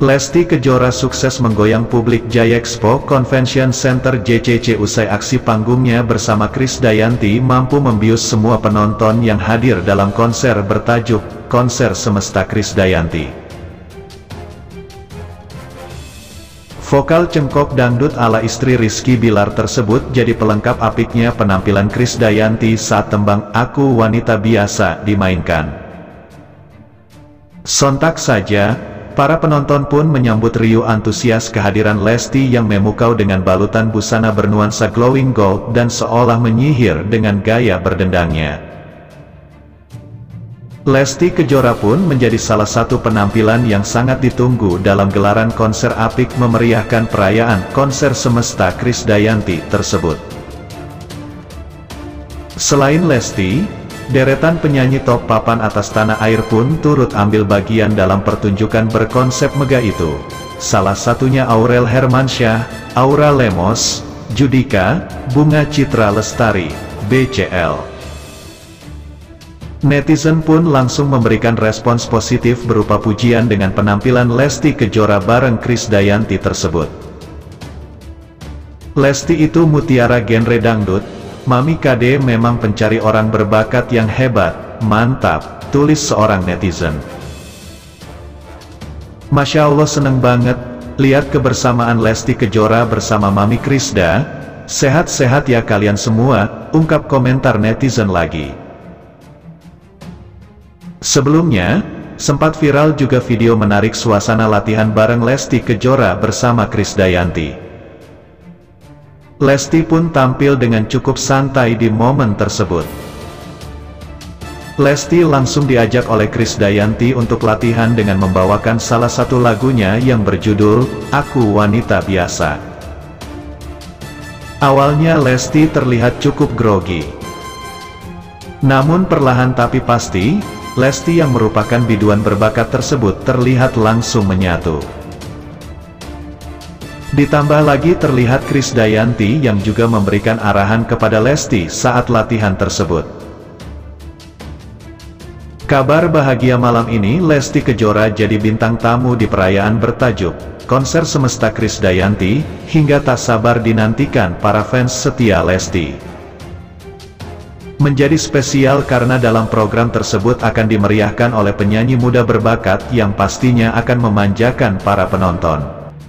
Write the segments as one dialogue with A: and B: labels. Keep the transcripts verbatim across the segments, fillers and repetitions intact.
A: Lesti Kejora sukses menggoyang publik Jayexpo Convention Center J C C usai aksi panggungnya bersama Krisdayanti mampu membius semua penonton yang hadir dalam konser bertajuk Konser Semesta Krisdayanti. Vokal cengkok dangdut ala istri Rizky Bilar tersebut jadi pelengkap apiknya penampilan Krisdayanti saat tembang Aku Wanita Biasa dimainkan. Sontak saja, para penonton pun menyambut riuh antusias kehadiran Lesti yang memukau dengan balutan busana bernuansa glowing gold dan seolah menyihir dengan gaya berdendangnya. Lesti Kejora pun menjadi salah satu penampilan yang sangat ditunggu dalam gelaran konser apik memeriahkan perayaan Konser Semesta Krisdayanti tersebut. Selain Lesti, deretan penyanyi top papan atas tanah air pun turut ambil bagian dalam pertunjukan berkonsep megah itu. Salah satunya Aurel Hermansyah, Aura Lemos, Judika, Bunga Citra Lestari, B C L. Netizen pun langsung memberikan respons positif berupa pujian dengan penampilan Lesti Kejora bareng Krisdayanti tersebut. Lesti itu mutiara genre dangdut, Mami Kade memang pencari orang berbakat yang hebat, mantap, tulis seorang netizen. Masya Allah, seneng banget lihat kebersamaan Lesti Kejora bersama Mami Krisda, sehat-sehat ya kalian semua, ungkap komentar netizen lagi. Sebelumnya, sempat viral juga video menarik suasana latihan bareng Lesti Kejora bersama Krisdayanti. Lesti pun tampil dengan cukup santai di momen tersebut. Lesti langsung diajak oleh Krisdayanti untuk latihan dengan membawakan salah satu lagunya yang berjudul Aku Wanita Biasa. Awalnya Lesti terlihat cukup grogi. Namun perlahan tapi pasti, Lesti yang merupakan biduan berbakat tersebut terlihat langsung menyatu. Ditambah lagi terlihat Krisdayanti yang juga memberikan arahan kepada Lesti saat latihan tersebut. Kabar bahagia malam ini, Lesti Kejora jadi bintang tamu di perayaan bertajuk Konser Semesta Krisdayanti, hingga tak sabar dinantikan para fans setia Lesti. Menjadi spesial karena dalam program tersebut akan dimeriahkan oleh penyanyi muda berbakat yang pastinya akan memanjakan para penonton.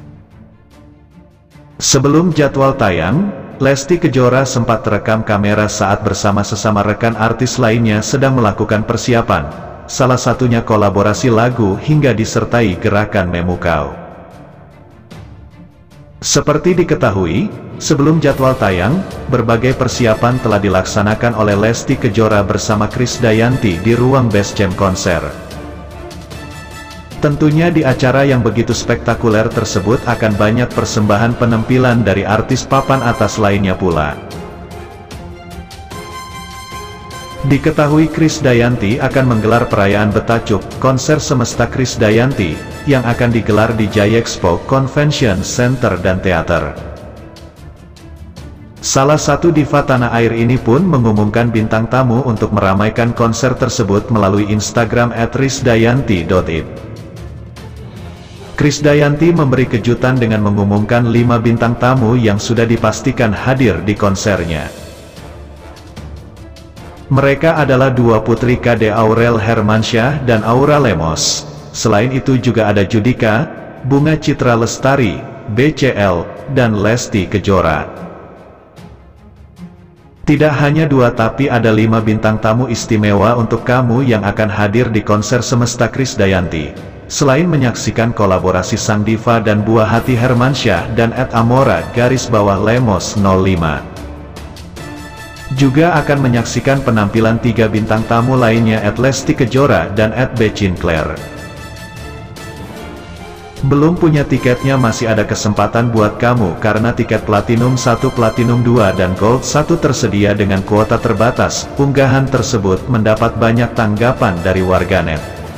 A: Sebelum jadwal tayang, Lesti Kejora sempat terekam kamera saat bersama sesama rekan artis lainnya sedang melakukan persiapan, salah satunya kolaborasi lagu hingga disertai gerakan memukau. Seperti diketahui, sebelum jadwal tayang, berbagai persiapan telah dilaksanakan oleh Lesti Kejora bersama Krisdayanti di ruang base camp konser. Tentunya di acara yang begitu spektakuler tersebut akan banyak persembahan penampilan dari artis papan atas lainnya pula. Diketahui Krisdayanti akan menggelar perayaan bertajuk Konser Semesta Krisdayanti, yang akan digelar di Jayexpo Convention Center dan Teater. Salah satu diva tanah air ini pun mengumumkan bintang tamu untuk meramaikan konser tersebut melalui Instagram at risdayanti dot i d. Krisdayanti memberi kejutan dengan mengumumkan lima bintang tamu yang sudah dipastikan hadir di konsernya. Mereka adalah dua putri Kade, Aurel Hermansyah dan Aura Lemos. Selain itu juga ada Judika, Bunga Citra Lestari, B C L, dan Lesti Kejora. Tidak hanya dua tapi ada lima bintang tamu istimewa untuk kamu yang akan hadir di konser Semesta Krisdayanti. Selain menyaksikan kolaborasi sang diva dan buah hati Hermansyah dan at Amora garis bawah Lemos nol lima. Juga akan menyaksikan penampilan tiga bintang tamu lainnya at Lesti Kejora dan at Becinclair. Belum punya tiketnya masih ada kesempatan buat kamu karena tiket Platinum satu, Platinum dua dan Gold satu tersedia dengan kuota terbatas. Unggahan tersebut mendapat banyak tanggapan dari warganet.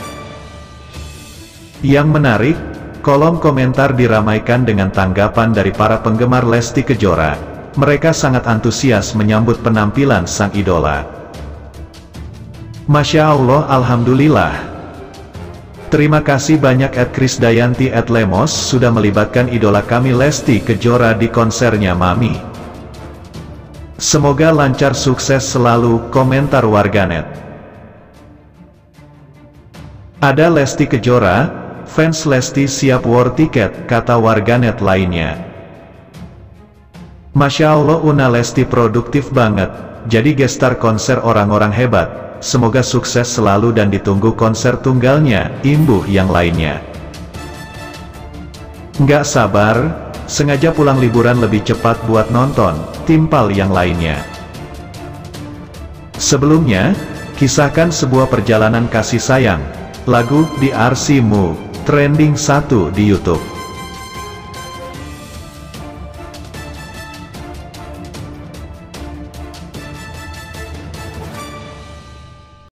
A: Yang menarik, kolom komentar diramaikan dengan tanggapan dari para penggemar Lesti Kejora. Mereka sangat antusias menyambut penampilan sang idola. Masya Allah, alhamdulillah. Terima kasih banyak at Krisdayanti at Lemos sudah melibatkan idola kami Lesti Kejora di konsernya Mami. Semoga lancar sukses selalu, komentar warganet. Ada Lesti Kejora, fans Lesti siap war tiket, kata warganet lainnya. Masya Allah Una Lesti produktif banget, jadi gestar konser orang-orang hebat. Semoga sukses selalu dan ditunggu konser tunggalnya, imbuh yang lainnya. Nggak sabar, sengaja pulang liburan lebih cepat buat nonton, timpal yang lainnya. Sebelumnya, kisahkan sebuah perjalanan kasih sayang, lagu di R C Mu, trending satu di YouTube.